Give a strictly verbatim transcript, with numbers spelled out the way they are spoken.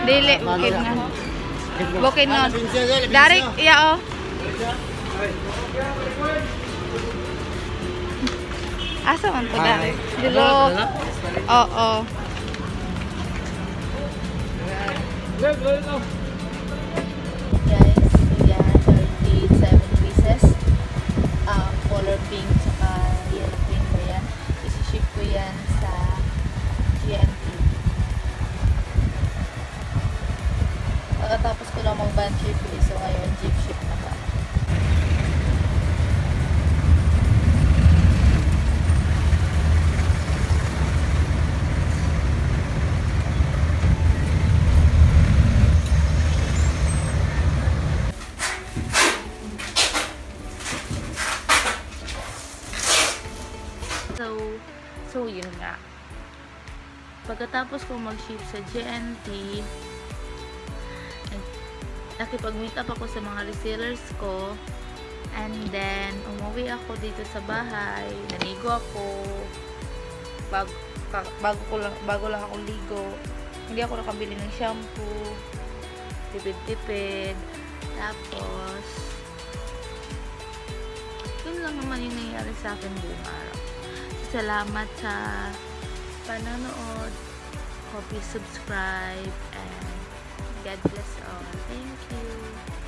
Dili, bukid nga. Bukid nga. Darik, iya o. Asa man to darik? Dilo. Oo. Guys, yan, thirty-seven pieces. Um, color pink, tsaka yellow pink ko yan. Isi-ship ko yan sa G M T. Pagkatapos ko lang mag-van ship, so ngayon jeep ship na pa. So, so yun nga. Pagkatapos ko mag-ship sa G M T, nakipag-meet up ako sa mga resellers ko, and then umuwi ako dito sa bahay, naligo ako bago, bago, ko lang, bago lang ako ligo. Hindi ako nakabili ng shampoo, tipid-tipid. Tapos yun lang naman yung nangyari sa akin buong araw. Salamat sa panonood. Hope you subscribe, and God bless all. Thank you.